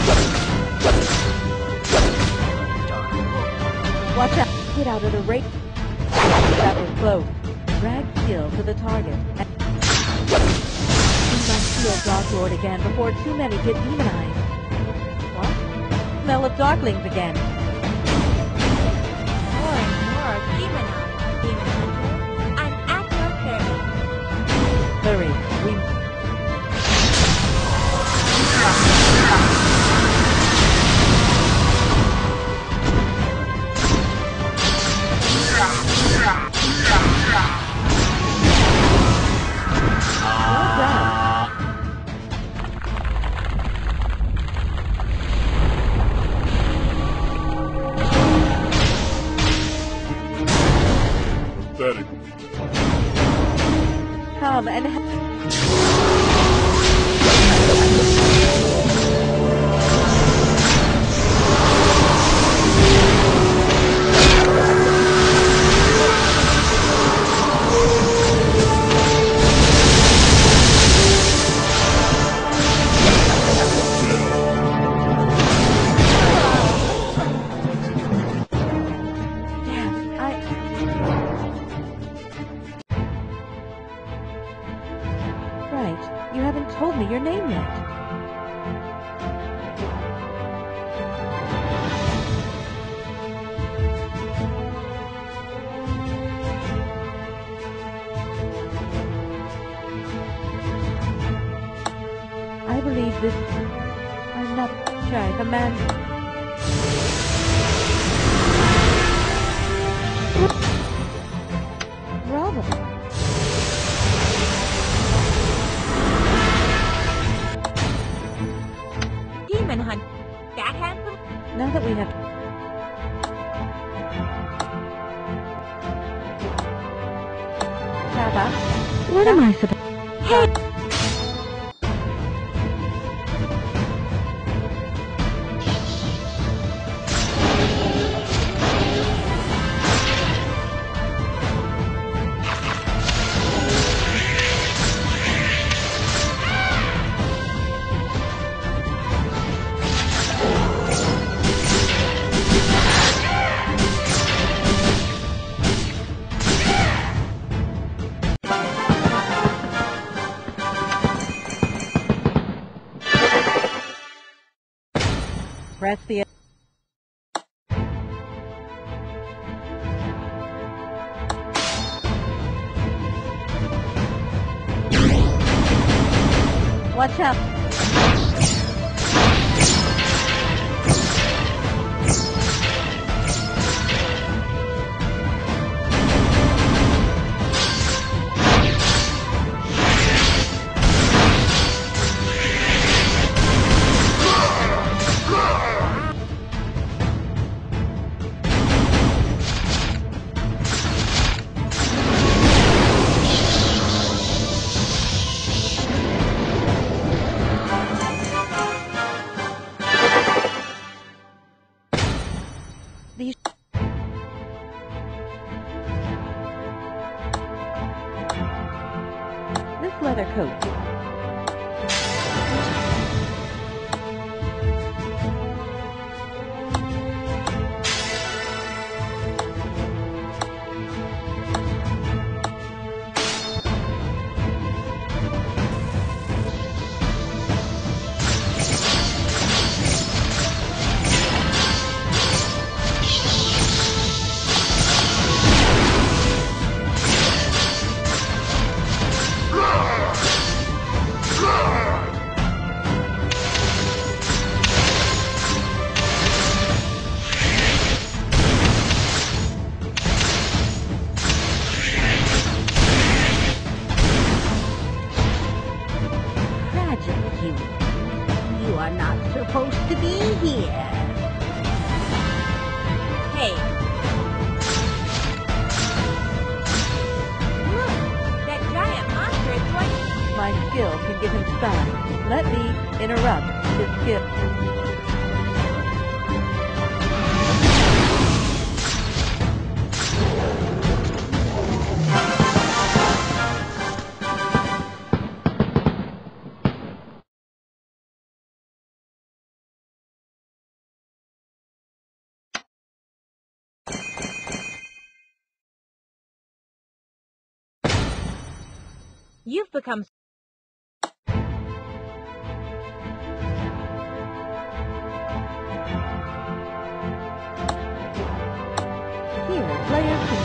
Watch out. Get out of the race. That was close. Drag skill to the target. Use my shield, Dark Lord, again before too many get demonized. What? Smell of Darklings again. More and more demonized, Demon Hunter. I'm at your service. Hurry. We... Well done. Pathetic. Come and Right. You haven't told me your name yet. I believe this... I'm not shy. Command... Bravo. Demon Hunter. That handsome? Now that we have... Kappa? What am I supposed... Hey! Press the... Watch out. These... This leather coat. You are not supposed to be here. Hey. Look, that giant monster is going... My skill can give him stun. Let me interrupt his skill. You've become... Here, players can